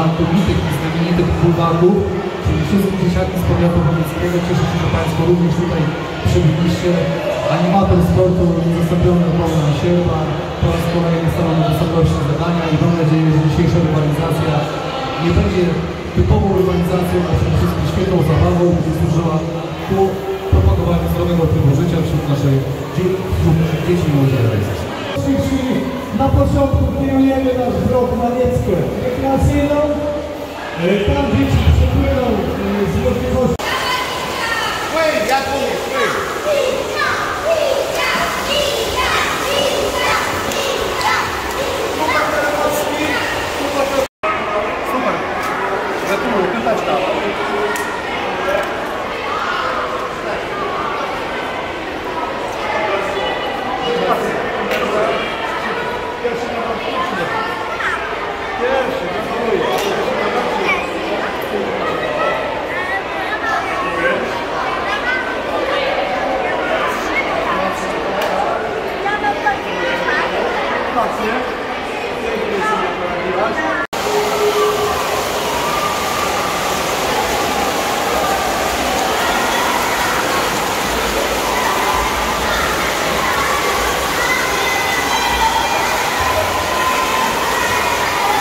znakomitych i znamienitych bulwarków, czyli wszystkich dzieciaki z powiatu chomickiego. Cieszę się, że Państwo również tutaj przybyliście. Animator sportu niezastąpiony Bogdan Sierba po raz kolejny stanął na wysokości zadania i mam nadzieję, że dzisiejsza rywalizacja nie będzie typową rywalizacją, a przede wszystkim świetną zabawą, będzie służyła ku propagowaniu zdrowego trybu życia wśród dzieci i młodzieży. Na początku kierujemy nasz wzrok na wieckę rekreacyjną. Tam dzieci przepłyną z możliwością.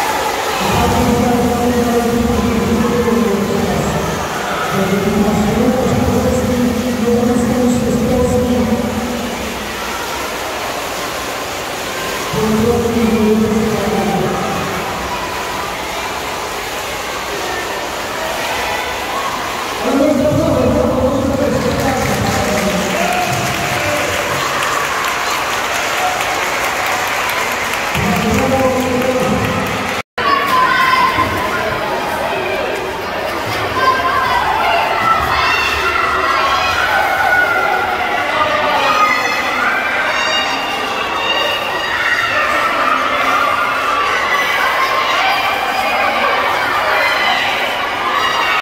Thank you.